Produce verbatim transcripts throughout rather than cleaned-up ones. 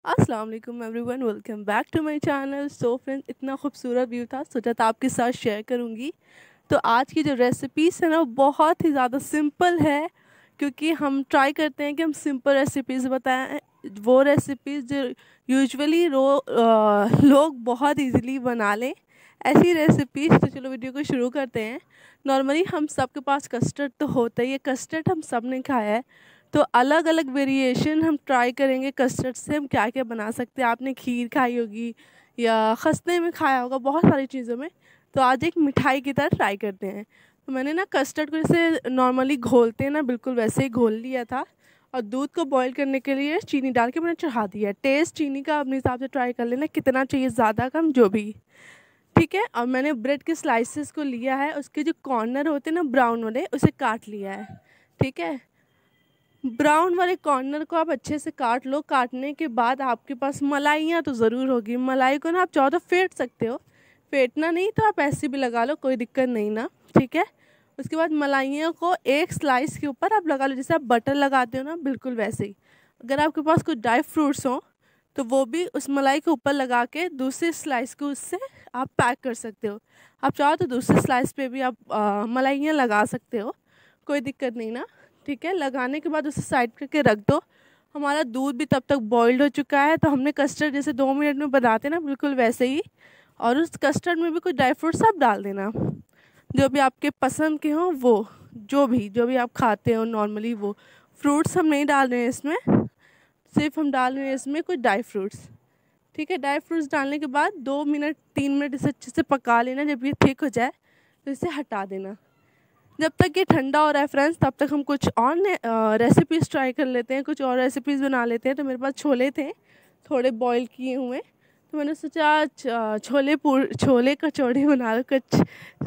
अस्सलाम वालेकुम everyone, welcome back to my channel. So friends, इतना खूबसूरत व्यू था, सोचा था आपके साथ शेयर करूंगी। तो आज की जो रेसिपीज़ है ना, वो बहुत ही ज़्यादा सिंपल है, क्योंकि हम ट्राई करते हैं कि हम सिंपल रेसिपीज़ बताएं, वो रेसिपीज़ जो यूजुअली रो अ, लोग बहुत इजीली बना लें, ऐसी रेसिपीज़। तो चलो वीडियो को शुरू करते हैं। नॉर्मली हम सबके पास कस्टर्ड तो होता ही है, कस्टर्ड हम सब ने खाया है। तो अलग अलग वेरिएशन हम ट्राई करेंगे कस्टर्ड से, हम क्या क्या बना सकते हैं। आपने खीर खाई होगी या खस्ते में खाया होगा, बहुत सारी चीज़ों में। तो आज एक मिठाई की तरह ट्राई करते हैं। तो मैंने ना कस्टर्ड को जैसे नॉर्मली घोलते हैं ना, बिल्कुल वैसे ही घोल लिया था। और दूध को बॉईल करने के लिए चीनी डाल के मैंने चढ़ा दिया। टेस्ट चीनी का अपने हिसाब से ट्राई कर लेना, कितना चाहिए, ज़्यादा कम जो भी, ठीक है। और मैंने ब्रेड के स्लाइसेस को लिया है, उसके जो कॉर्नर होते हैं ना ब्राउन वाले, उसे काट लिया है, ठीक है। ब्राउन वाले कॉर्नर को आप अच्छे से काट लो। काटने के बाद आपके पास मलाइयाँ तो ज़रूर होगी। मलाई को ना आप चाहो तो फेंट सकते हो, फेंटना नहीं तो आप ऐसे भी लगा लो, कोई दिक्कत नहीं ना, ठीक है। उसके बाद मलाइयों को एक स्लाइस के ऊपर आप लगा लो, जैसे आप बटर लगाते हो ना, बिल्कुल वैसे ही। अगर आपके पास कुछ ड्राई फ्रूट्स हों तो वो भी उस मलाई के ऊपर लगा के दूसरी स्लाइस को उससे आप पैक कर सकते हो। आप चाहो तो दूसरी स्लाइस पे भी आप मलाइयाँ लगा सकते हो, कोई दिक्कत नहीं ना, ठीक है। लगाने के बाद उसे साइड करके रख दो। हमारा दूध भी तब तक बॉइल्ड हो चुका है। तो हमने कस्टर्ड जैसे दो मिनट में बनाते ना, बिल्कुल वैसे ही। और उस कस्टर्ड में भी कुछ ड्राई फ्रूट्स आप डाल देना, जो भी आपके पसंद के हों, वो जो भी जो भी आप खाते हो नॉर्मली, वो फ्रूट्स हम नहीं डाल रहे हैं इसमें, सिर्फ हम डाल रहे हैं इसमें कुछ ड्राई फ्रूट्स, ठीक है। ड्राई फ्रूट्स डालने के बाद दो मिनट तीन मिनट इसे अच्छे से पका लेना। जब ये थिक हो जाए तो इसे हटा देना। जब तक ये ठंडा हो रहा है फ्रेंड्स, तब तक हम कुछ और रेसिपीज़ ट्राई कर लेते हैं, कुछ और रेसिपीज़ बना लेते हैं। तो मेरे पास छोले थे थोड़े बॉईल किए हुए, तो मैंने सोचा छोले पूर छोले कचौड़ी बना लो कुछ।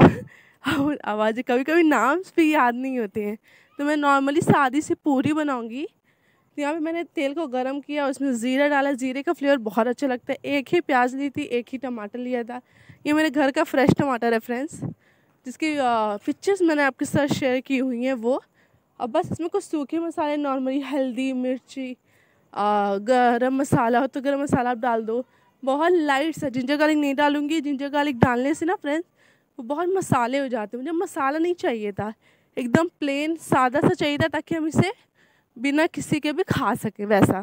आवाज़ कभी कभी नाम भी याद नहीं होते हैं। तो मैं नॉर्मली सादी सी पूरी बनाऊंगी। तो यहाँ पे मैंने तेल को गरम किया, उसमें ज़ीरा डाला। ज़ीरे का फ्लेवर बहुत अच्छा लगता है। एक ही प्याज ली थी, एक ही टमाटर लिया था। ये मेरे घर का फ्रेश टमाटर है फ्रेंड्स, जिसकी पिक्चर्स मैंने आपके साथ शेयर की हुई हैं वो। अब बस इसमें कुछ सूखे मसाले, नॉर्मली हल्दी, मिर्ची, गरम मसाला हो तो गरम मसाला आप डाल दो। बहुत लाइट सा, जिंजर गार्लिक नहीं डालूंगी। जिंजर गार्लिक डालने से ना फ्रेंड्स, वो बहुत मसाले हो जाते हैं। मुझे मसाला नहीं चाहिए था, एकदम प्लेन सादा सा चाहिए था, ताकि हम इसे बिना किसी के भी खा सकें वैसा,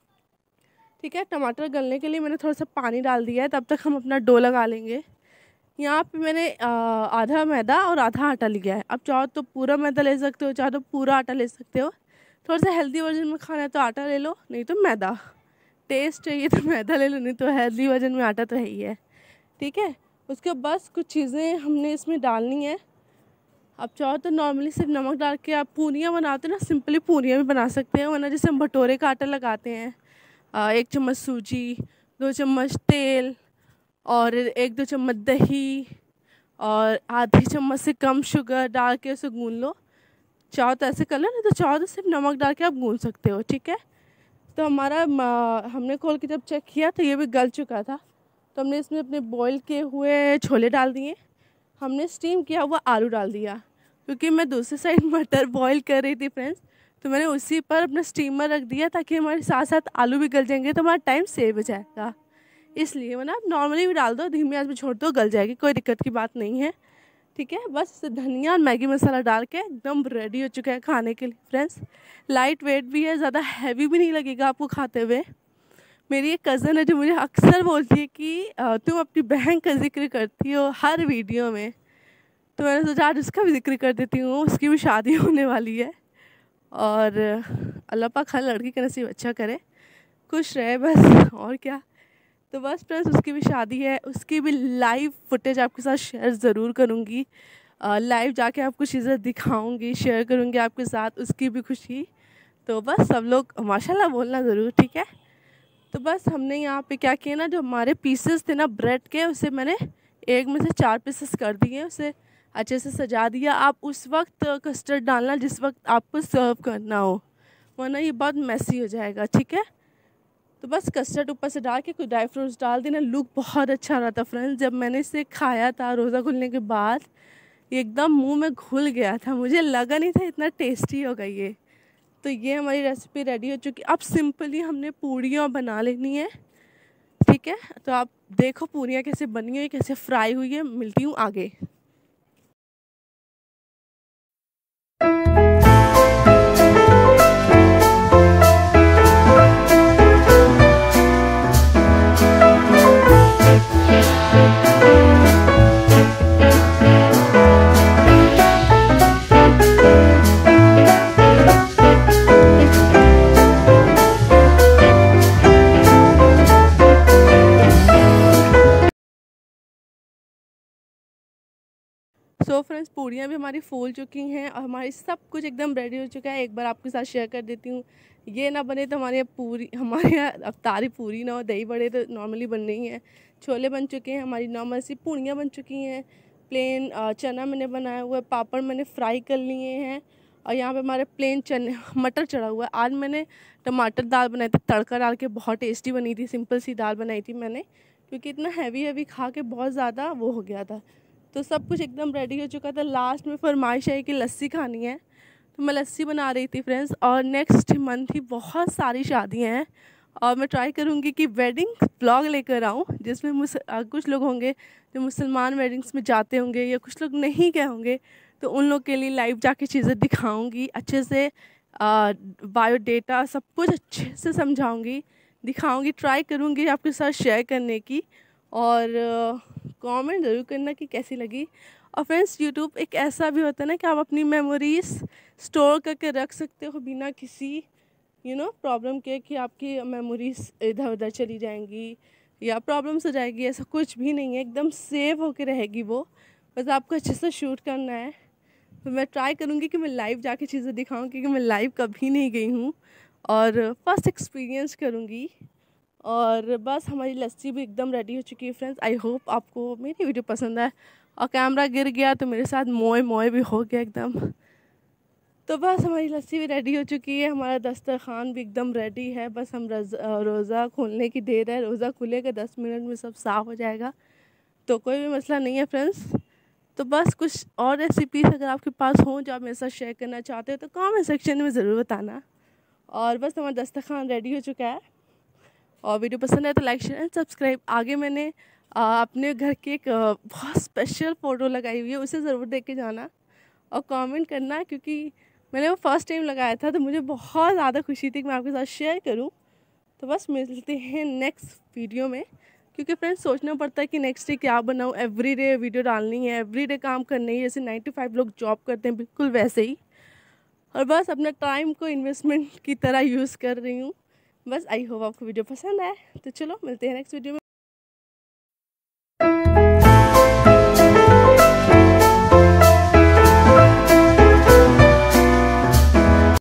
ठीक है। टमाटर गलने के लिए मैंने थोड़ा सा पानी डाल दिया है, तब तक हम अपना डो लगा लेंगे। यहाँ पे मैंने आधा मैदा और आधा आटा लिया है। आप चाहो तो पूरा मैदा ले सकते हो, चाहो तो पूरा आटा ले सकते हो। थोड़ा सा हेल्दी वर्जन में खाना है तो आटा ले लो, नहीं तो मैदा। टेस्ट चाहिए तो मैदा ले लो, नहीं तो हेल्दी वर्जन में आटा तो है ही है, ठीक है। उसके बस कुछ चीज़ें हमने इसमें डालनी है। आप चाहो तो नॉर्मली सिर्फ नमक डाल के आप पूरियाँ बनाते हैं ना, सिंपली पूरियाँ भी बना सकते हैं। वरना जैसे हम भटोरे का आटा लगाते हैं, एक चम्मच सूजी, दो चम्मच तेल, और एक दो चम्मच दही, और आधी चम्मच से कम शुगर डाल के उसे गूंद लो। चाहो तो ऐसे कर लो, नहीं तो चाहो तो सिर्फ नमक डाल के आप गूंद सकते हो, ठीक है। तो हमारा हमने खोल के जब चेक किया तो ये भी गल चुका था। तो हमने इसमें अपने बॉईल किए हुए छोले डाल दिए। हमने स्टीम किया हुआ आलू डाल दिया, क्योंकि मैं दूसरी साइड मटर बॉईल कर रही थी फ्रेंड्स। तो मैंने उसी पर अपना स्टीमर रख दिया, ताकि हमारे साथ साथ आलू भी गल जाएंगे, तो हमारा टाइम सेव हो जाएगा। इसलिए वरना आप नॉर्मली भी डाल दो, धीमी आंच में छोड़ दो, गल जाएगी, कोई दिक्कत की बात नहीं है, ठीक है। बस धनिया और मैगी मसाला डाल के एकदम रेडी हो चुका है खाने के लिए फ्रेंड्स। लाइट वेट भी है, ज़्यादा हैवी भी नहीं लगेगा आपको खाते हुए। मेरी एक कज़न है जो मुझे अक्सर बोलती है कि तुम अपनी बहन का जिक्र करती हो हर वीडियो में। तो मैंने सोचा आज उसका भी जिक्र कर देती हूँ, उसकी भी शादी होने वाली है। और अल्लाह पाक हर लड़की का नसीब अच्छा करे, खुश रहे बस, और क्या। तो बस फ्रेंड्स, उसकी भी शादी है, उसकी भी लाइव फुटेज आपके साथ शेयर ज़रूर करूँगी। लाइव जाके आपको चीज़ें दिखाऊंगी, शेयर करूँगी आपके साथ, उसकी भी खुशी। तो बस सब लोग माशाल्लाह बोलना ज़रूर, ठीक है। तो बस हमने यहाँ पे क्या किया ना, जो हमारे पीसेस थे ना ब्रेड के, उसे मैंने एक में से चार पीसेस कर दिए, उसे अच्छे से सजा दिया। आप उस वक्त कस्टर्ड डालना जिस वक्त आपको सर्व करना हो, वरना ये बहुत मैसी हो जाएगा, ठीक है। तो बस कस्टर्ड ऊपर से डाल के कुछ ड्राई फ्रूट्स डाल देना। लुक बहुत अच्छा रहा था फ्रेंड्स। जब मैंने इसे खाया था रोज़ा खुलने के बाद, ये एकदम मुंह में घुल गया था, मुझे लगा नहीं था इतना टेस्टी होगा ये। तो ये हमारी रेसिपी रेडी हो चुकी है। अब सिंपली हमने पूड़ियाँ बना लेनी है, ठीक है। तो आप देखो पूड़ियाँ कैसे बनी हुई, कैसे फ्राई हुई है। मिलती हूँ आगे। सो फ्रेंड्स, पूड़ियाँ भी हमारी फूल चुकी हैं और हमारी सब कुछ एकदम रेडी हो चुका है। एक बार आपके साथ शेयर कर देती हूँ। ये ना बने तो हमारे यहाँ पूरी हमारे यहाँ अफ्तारी पूरी ना हो, दही बड़े तो नॉर्मली बन रही हैं। छोले बन चुके हैं, हमारी नॉर्मल सी पूड़ियाँ बन चुकी हैं। प्लेन चना मैंने बनाया हुआ है, पापड़ मैंने फ्राई कर लिए हैं और यहाँ पे हमारे प्लेन चने मटर चढ़ा हुआ है। आज मैंने टमाटर दाल बनाई थी, तड़का डाल के, बहुत टेस्टी बनी थी। सिंपल सी दाल बनाई थी मैंने, क्योंकि इतना हैवी हैवी खा के बहुत ज़्यादा वो हो गया था। तो सब कुछ एकदम रेडी हो चुका था। लास्ट में फरमाइश आई कि लस्सी खानी है, तो मैं लस्सी बना रही थी फ्रेंड्स। और नेक्स्ट मंथ ही बहुत सारी शादियां हैं और मैं ट्राई करूँगी कि वेडिंग ब्लॉग लेकर आऊँ, जिसमें मुस कुछ लोग होंगे जो मुसलमान वेडिंग्स में जाते होंगे या कुछ लोग नहीं गए होंगे, तो उन लोग के लिए लाइव जाके चीज़ें दिखाऊँगी, अच्छे से बायोडेटा सब कुछ अच्छे से समझाऊँगी, दिखाऊँगी। ट्राई करूँगी आपके साथ शेयर करने की, और कमेंट ज़रूर करना कि कैसी लगी। और फ्रेंड्स, यूट्यूब एक ऐसा भी होता है ना कि आप अपनी मेमोरीज स्टोर करके रख सकते हो बिना किसी यू नो प्रॉब्लम के, कि आपकी मेमोरीज इधर उधर चली जाएंगी या प्रॉब्लम्स हो जाएगी। ऐसा कुछ भी नहीं है, एकदम सेव होके रहेगी वो। बस आपको अच्छे से शूट करना है। तो मैं ट्राई करूँगी कि मैं लाइव जाके चीज़ें दिखाऊँ, क्योंकि मैं लाइव कभी नहीं गई हूँ और फर्स्ट एक्सपीरियंस करूँगी। और बस हमारी लस्सी भी एकदम रेडी हो चुकी है फ्रेंड्स। आई होप आपको मेरी वीडियो पसंद आए। और कैमरा गिर गया तो मेरे साथ मोए मोए भी हो गया एकदम। तो बस हमारी लस्सी भी रेडी हो चुकी है, हमारा दस्तरखान भी एकदम रेडी है। बस हम रोज़ा खोलने की देर है। रोज़ा खुलेगा, दस मिनट में सब साफ़ हो जाएगा, तो कोई भी मसला नहीं है फ्रेंड्स। तो बस कुछ और रेसिपीज़ अगर आपके पास हों जो आप मेरे साथ शेयर करना चाहते हो तो कमेंट सेक्शन में ज़रूर बताना। और बस हमारा दस्तरखान रेडी हो चुका है। और वीडियो पसंद है तो लाइक शेयर एंड सब्सक्राइब। आगे मैंने आ, अपने घर की एक आ, बहुत स्पेशल फ़ोटो लगाई हुई है, उसे ज़रूर देख के जाना और कमेंट करना, क्योंकि मैंने वो फर्स्ट टाइम लगाया था तो मुझे बहुत ज़्यादा खुशी थी कि मैं आपके साथ शेयर करूं। तो बस मिलते हैं नेक्स्ट वीडियो में, क्योंकि फ्रेंड्स सोचना पड़ता है कि नेक्स्ट डे क्या बनाऊँ। एवरी डे वीडियो डालनी है, एवरी डे काम करनी है, जैसे नाइन टू फाइव लोग जॉब करते हैं बिल्कुल वैसे ही। और बस अपने टाइम को इन्वेस्टमेंट की तरह यूज़ कर रही हूँ। बस आई होप आपको वीडियो पसंद आए। तो चलो मिलते हैं नेक्स्ट वीडियो में।